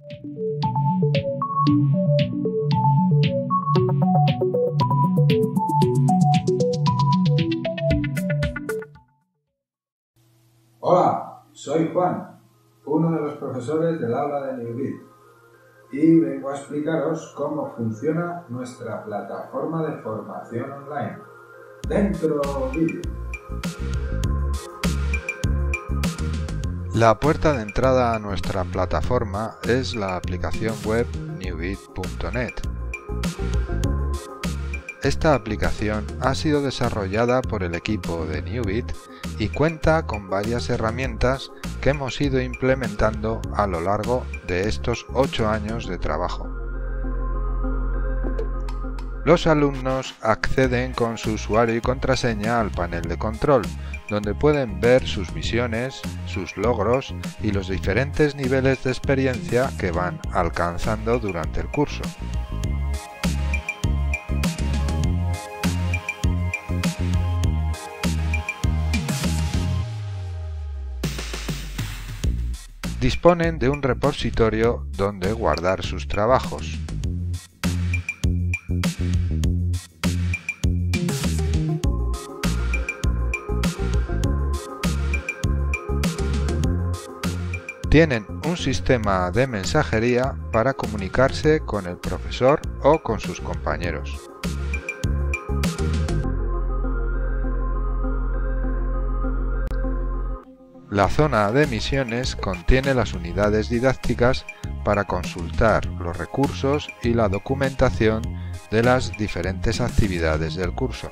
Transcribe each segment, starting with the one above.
Hola, soy Juan, uno de los profesores del aula de Newbit, y vengo a explicaros cómo funciona nuestra plataforma de formación online. ¡Dentro vídeo! La puerta de entrada a nuestra plataforma es la aplicación web newbit.net. Esta aplicación ha sido desarrollada por el equipo de Newbit y cuenta con varias herramientas que hemos ido implementando a lo largo de estos 8 años de trabajo. Los alumnos acceden con su usuario y contraseña al panel de control, donde pueden ver sus misiones, sus logros y los diferentes niveles de experiencia que van alcanzando durante el curso. Disponen de un repositorio donde guardar sus trabajos. Tienen un sistema de mensajería para comunicarse con el profesor o con sus compañeros. La zona de misiones contiene las unidades didácticas para consultar los recursos y la documentación de las diferentes actividades del curso.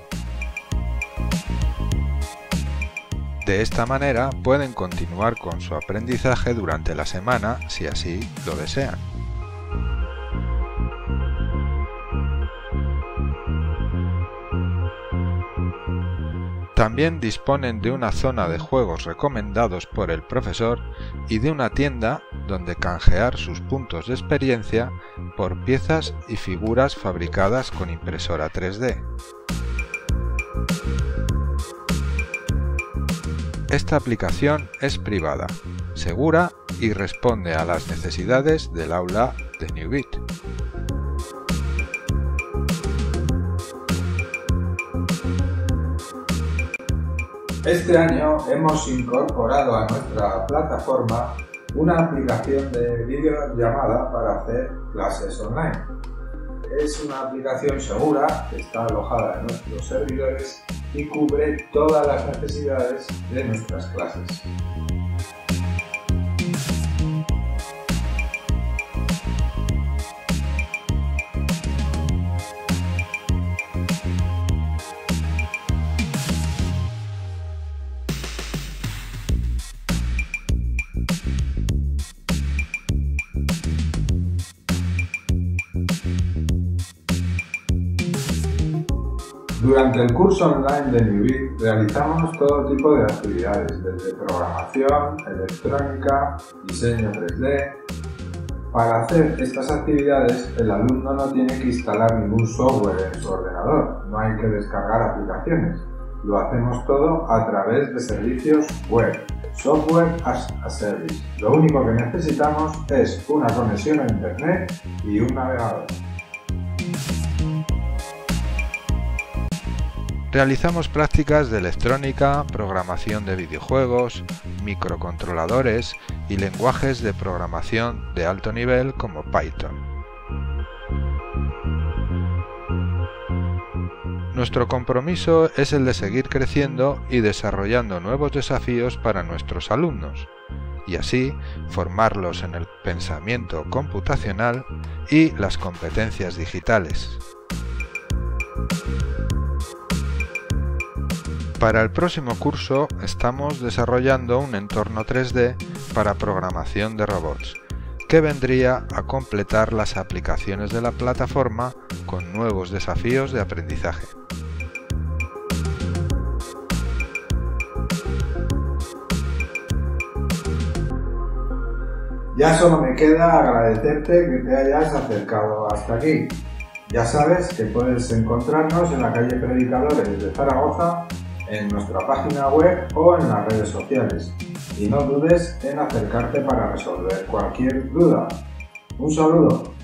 De esta manera pueden continuar con su aprendizaje durante la semana si así lo desean. También disponen de una zona de juegos recomendados por el profesor y de una tienda donde canjear sus puntos de experiencia por piezas y figuras fabricadas con impresora 3D. Esta aplicación es privada, segura y responde a las necesidades del aula de Newbit. Este año hemos incorporado a nuestra plataforma una aplicación de videollamada para hacer clases online. Es una aplicación segura que está alojada en nuestros servidores y cubre todas las necesidades de nuestras clases. Durante el curso online de Newbit realizamos todo tipo de actividades, desde programación, electrónica, diseño 3D. Para hacer estas actividades, el alumno no tiene que instalar ningún software en su ordenador, no hay que descargar aplicaciones. Lo hacemos todo a través de servicios web, Software as a Service. Lo único que necesitamos es una conexión a Internet y un navegador. Realizamos prácticas de electrónica, programación de videojuegos, microcontroladores y lenguajes de programación de alto nivel como Python. Nuestro compromiso es el de seguir creciendo y desarrollando nuevos desafíos para nuestros alumnos, y así formarlos en el pensamiento computacional y las competencias digitales. Para el próximo curso estamos desarrollando un entorno 3D para programación de robots, que vendría a completar las aplicaciones de la plataforma con nuevos desafíos de aprendizaje. Ya solo me queda agradecerte que te hayas acercado hasta aquí. Ya sabes que puedes encontrarnos en la calle Predicadores de Zaragoza, en nuestra página web o en las redes sociales. Y no dudes en acercarte para resolver cualquier duda. Un saludo.